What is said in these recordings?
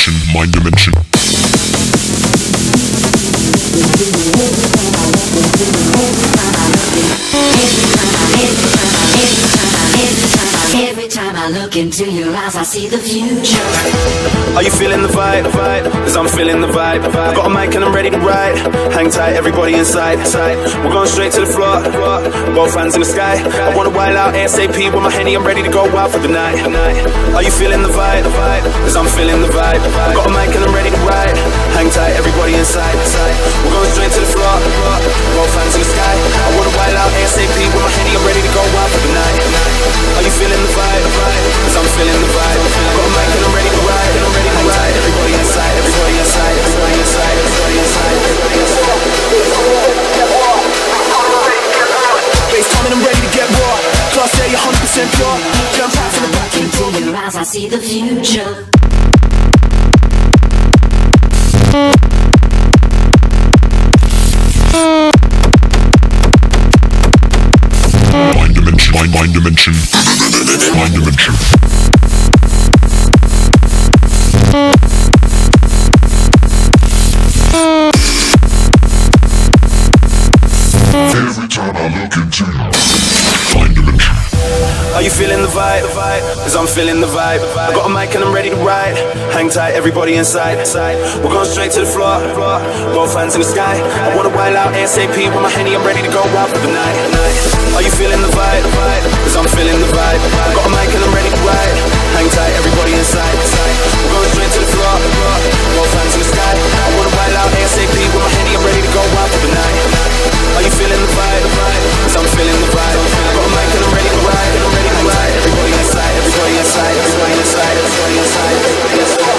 dimension, mind dimension. Every time I look into your eyes, I see the future. Are you feeling the vibe? Cause I'm feeling the vibe. I got a mic and I'm ready to ride. Hang tight, everybody inside. We're going straight to the floor. Both hands in the sky. I wanna wild out ASAP with my Henny. I'm ready to go out for the night. Are you feeling the vibe? Cause I'm feeling the vibe. I got a mic and I'm ready to ride. Hang tight, everybody inside. We're going straight to the floor. Both hands in the sky. I wanna wild out ASAP with my Henny. I'm ready to go out for the night. Are you feeling the vibe? Cause I'm feeling the vibe. I got a mic and I'm ready to ride. Hang tight, everybody inside. Everybody inside. Everybody inside. Everybody inside. Everybody inside. Bass coming, I'm ready to get raw. Class A, 100% pure. Jump out from the back. Into your eyes, I see the future. Mind dimension, mind dimension, mind dimension. Every time I look into you, mind dimension. Are you feeling the vibe? Cause I'm feeling the vibe. I got a mic and I'm ready to ride. Hang tight, everybody inside. We're going straight to the floor. Both hands in the sky. I wanna wild out ASAP with my Henny. I'm ready to go out for the night. Are you feeling the vibe? Cause I'm feeling the vibe. I got a mic and I'm ready to ride. Hang tight, everybody inside. We're going straight to the floor. Both hands in the sky. I wanna wild out ASAP with my Henny. I'm ready to go out for the night. Are you feeling the vibe? Cause I'm feeling the vibe. I got a mic and I'm ready to ride. Everybody inside, everybody inside, everybody inside, everybody inside, everybody inside.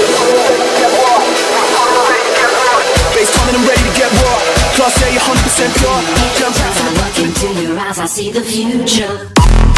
Bass coming, I'm ready to get raw. Class A, 100% pure. Jump out from the Look into your eyes, I see the future.